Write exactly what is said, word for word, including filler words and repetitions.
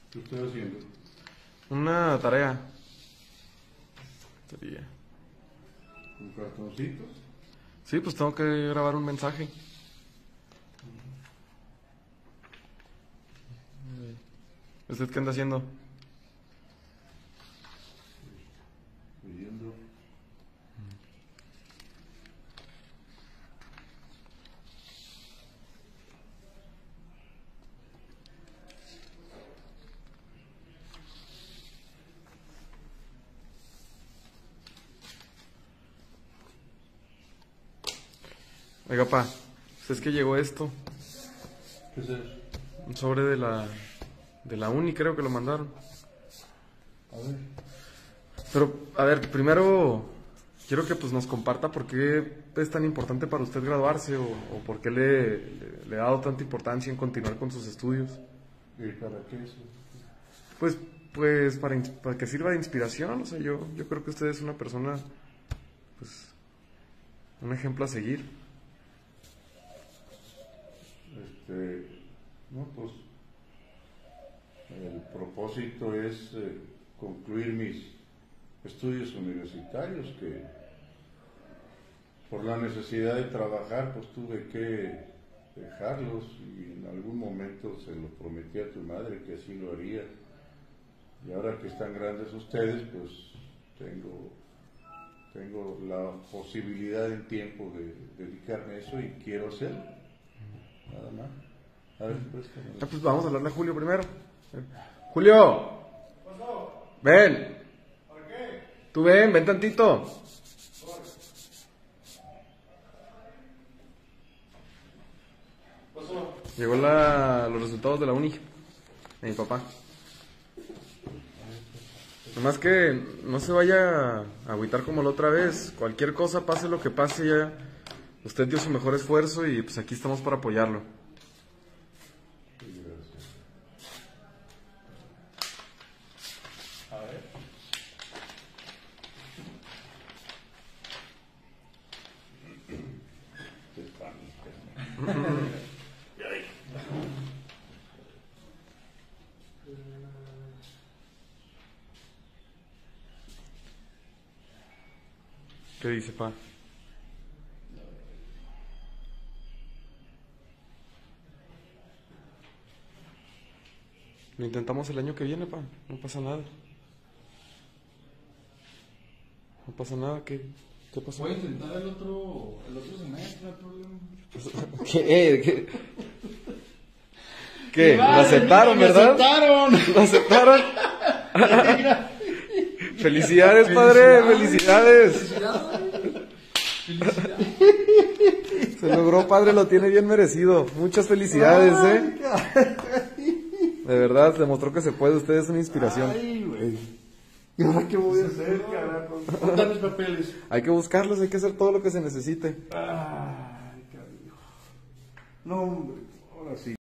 ¿Qué estoy haciendo? Una tarea. Sería. ¿Con cartoncitos? Sí, pues tengo que grabar un mensaje. ¿Usted qué anda haciendo? Leyendo. Oiga, pa, pues es que llegó esto. ¿Qué es eso? Un sobre de la de la uni, creo que lo mandaron. A ver. Pero, a ver, primero quiero que pues nos comparta por qué es tan importante para usted graduarse o, o por qué le, le, le ha dado tanta importancia en continuar con sus estudios. ¿Y para qué eso? Pues, pues para, ins- para que sirva de inspiración, o sea, yo, yo creo que usted es una persona, pues, un ejemplo a seguir. Este, no, pues el propósito es eh, concluir mis estudios universitarios, que por la necesidad de trabajar pues tuve que dejarlos, y en algún momento se lo prometí a tu madre que así lo haría, y ahora que están grandes ustedes pues tengo tengo la posibilidad en tiempo de dedicarme a eso y quiero hacerlo, nada más. A ver, préstame. Ah, pues vamos a hablarle a Julio primero. Julio, ven. Tú ven, ven tantito. Llegó la, los resultados de la uni de mi papá. Nomás que no se vaya a agüitar como la otra vez. Cualquier cosa, pase lo que pase, ya usted dio su mejor esfuerzo y pues aquí estamos para apoyarlo. Sí, gracias. A ver. Qué pánico. ¿Qué dice, pa? Lo intentamos el año que viene, pa. No pasa nada. No pasa nada. ¿Qué, qué pasó? Voy a intentar el otro, el otro semestre, no hay problema. ¿Qué? Eh, ¿Qué? ¿Qué? ¿Lo Vale, aceptaron, me verdad? aceptaron. ¿Lo aceptaron? Felicidades, padre. Felicidades. Felicidades. Se logró, padre. Lo tiene bien merecido. Muchas felicidades, eh. De verdad, demostró que se puede. Usted es una inspiración. Ay, güey. ¿Y ahora qué voy a hacer, carajo? ¿Dónde mis papeles? Hay que buscarlos. Hay que hacer todo lo que se necesite. Ay, carajo. No, hombre, ahora sí.